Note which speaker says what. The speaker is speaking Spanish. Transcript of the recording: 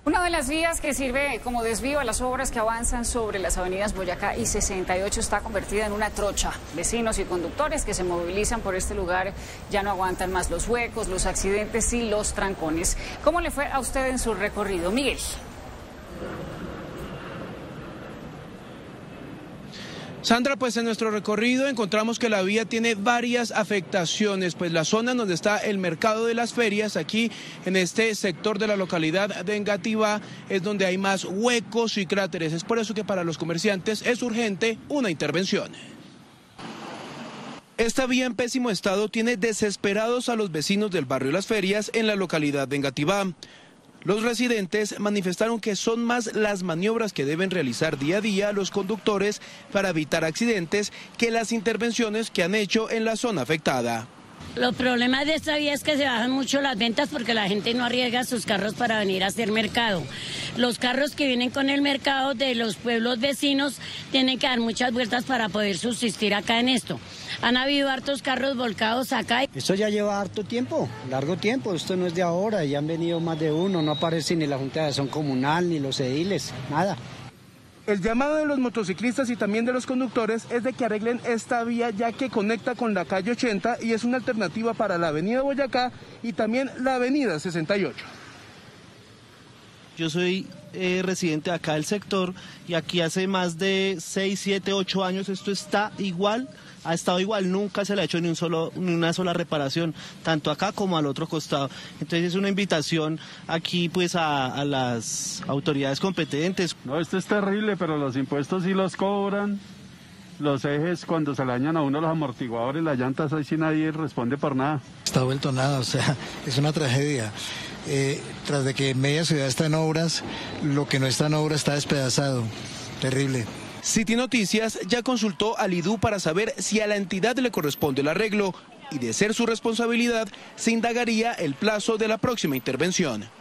Speaker 1: Una de las vías que sirve como desvío a las obras que avanzan sobre las avenidas Boyacá y 68 está convertida en una trocha. Vecinos y conductores que se movilizan por este lugar ya no aguantan más los huecos, los accidentes y los trancones. ¿Cómo le fue a usted en su recorrido, Miguel?
Speaker 2: Sandra, pues en nuestro recorrido encontramos que la vía tiene varias afectaciones, pues la zona donde está el mercado de las ferias, aquí en este sector de la localidad de Engativá, es donde hay más huecos y cráteres. Es por eso que para los comerciantes es urgente una intervención. Esta vía en pésimo estado tiene desesperados a los vecinos del barrio Las Ferias en la localidad de Engativá. Los residentes manifestaron que son más las maniobras que deben realizar día a día los conductores para evitar accidentes que las intervenciones que han hecho en la zona afectada.
Speaker 3: Los problemas de esta vía es que se bajan mucho las ventas porque la gente no arriesga sus carros para venir a hacer mercado. Los carros que vienen con el mercado de los pueblos vecinos tienen que dar muchas vueltas para poder subsistir acá en esto. Han habido hartos carros volcados acá.
Speaker 4: Esto ya lleva harto tiempo, largo tiempo, esto no es de ahora, ya han venido más de uno, no aparece ni la Junta de Acción Comunal ni los ediles, nada.
Speaker 2: El llamado de los motociclistas y también de los conductores es de que arreglen esta vía ya que conecta con la calle 80 y es una alternativa para la avenida Boyacá y también la avenida 68.
Speaker 5: Yo soy residente acá del sector y aquí hace más de 6, 7, 8 años esto está igual, ha estado igual, nunca se le ha hecho ni una sola reparación, tanto acá como al otro costado. Entonces es una invitación aquí pues a las autoridades competentes.
Speaker 6: No, esto es terrible, pero los impuestos sí los cobran. Los ejes, cuando se le dañan a uno los amortiguadores, las llantas, ahí sí nadie responde por nada.
Speaker 7: Está vuelto nada, o sea, es una tragedia. Tras de que media ciudad está en obras, lo que no está en obra está despedazado. Terrible.
Speaker 2: City Noticias ya consultó al IDU para saber si a la entidad le corresponde el arreglo y de ser su responsabilidad se indagaría el plazo de la próxima intervención.